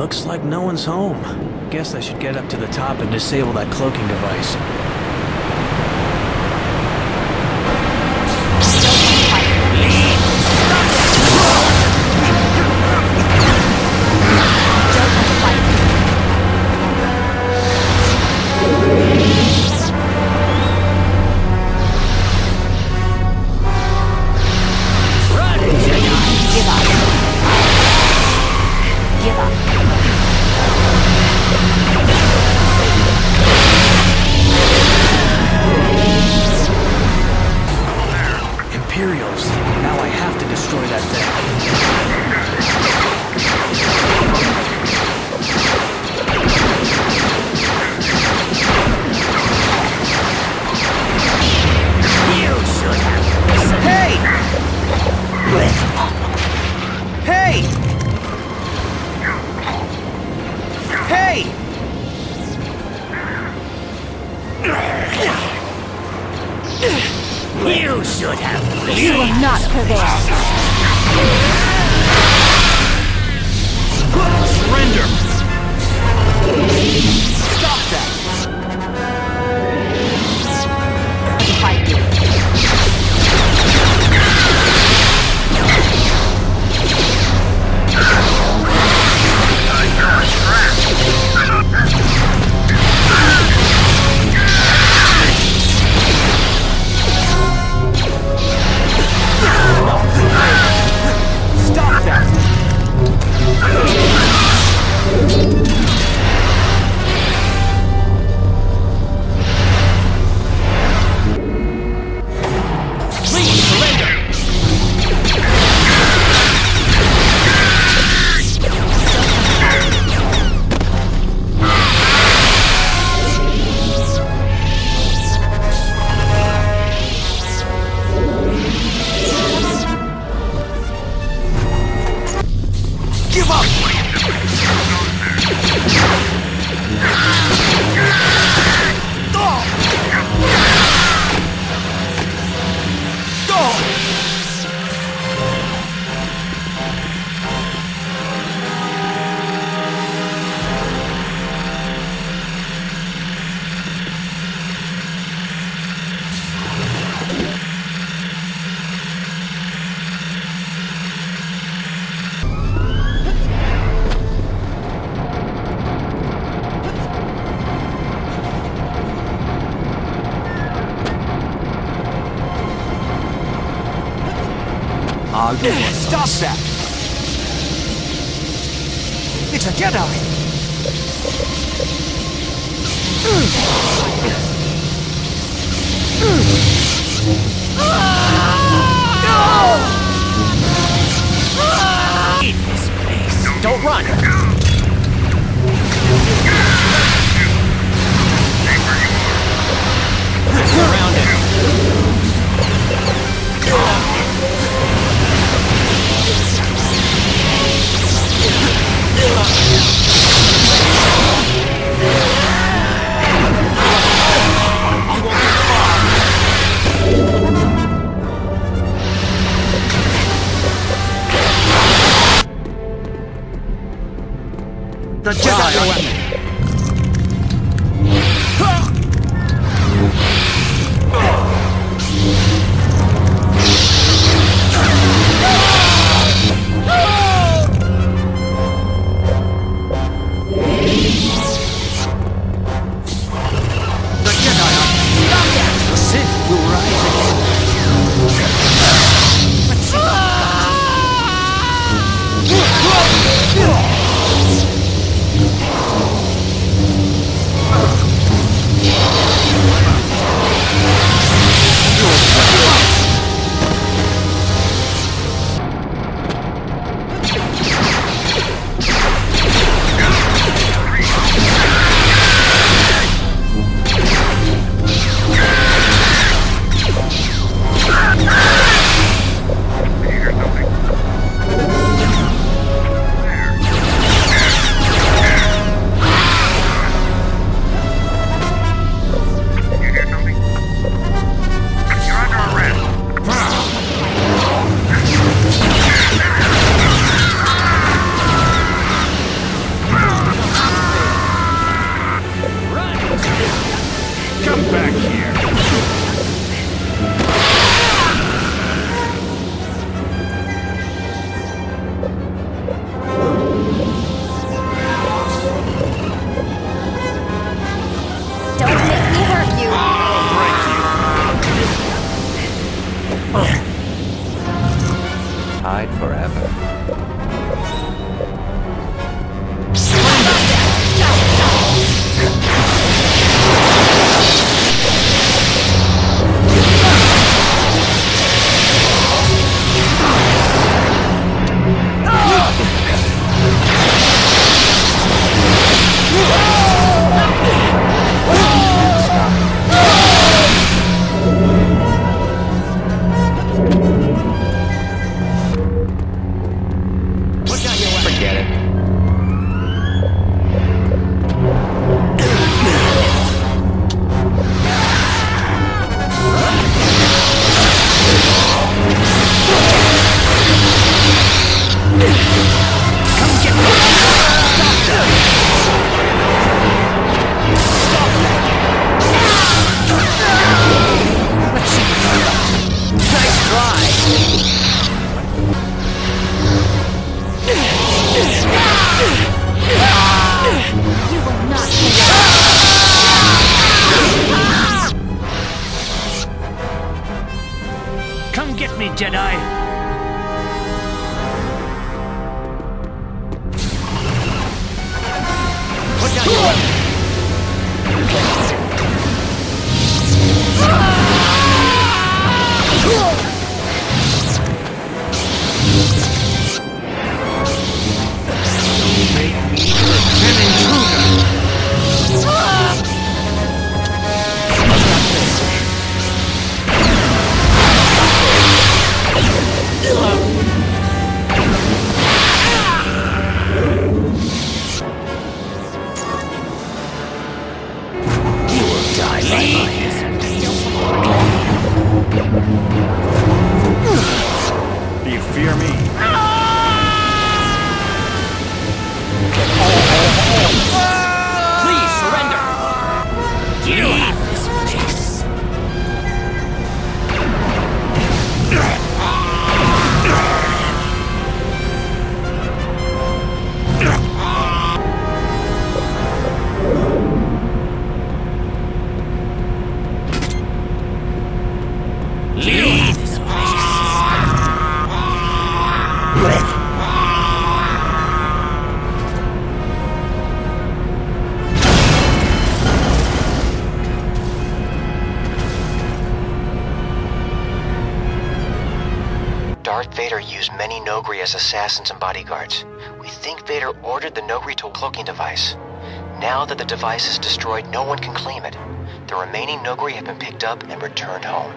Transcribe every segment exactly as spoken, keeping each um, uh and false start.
Looks like no one's home. Guess I should get up to the top and disable that cloaking device. Imperials. Now I have to destroy that thing. You should have listened. Hey! Hey! Hey! You should have. You will not prevail. Surrender! Stop that! Fight you. Stop that! Please surrender! Give up! I'll do it. Stop that! It's a Jedi! Eat this place. Don't run! Surrounded. Ugh! Hide forever. Forget it. Come get me! Stop that! Stop that! Let's see what you're about. Nice try! You will not Come get me, Jedi! Put down your weapon! Make me an intruder! You will die by my hand. Do you fear me? Please surrender! Leave this place! Leave this place! Darth Vader used many Noghri as assassins and bodyguards. We think Vader ordered the Noghri to a cloaking device. Now that the device is destroyed, no one can claim it. The remaining Noghri have been picked up and returned home.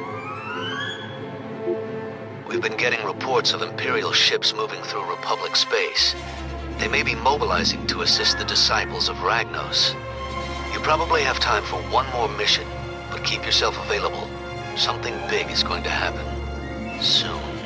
We've been getting reports of Imperial ships moving through Republic space. They may be mobilizing to assist the disciples of Ragnos. You probably have time for one more mission, but keep yourself available. Something big is going to happen soon.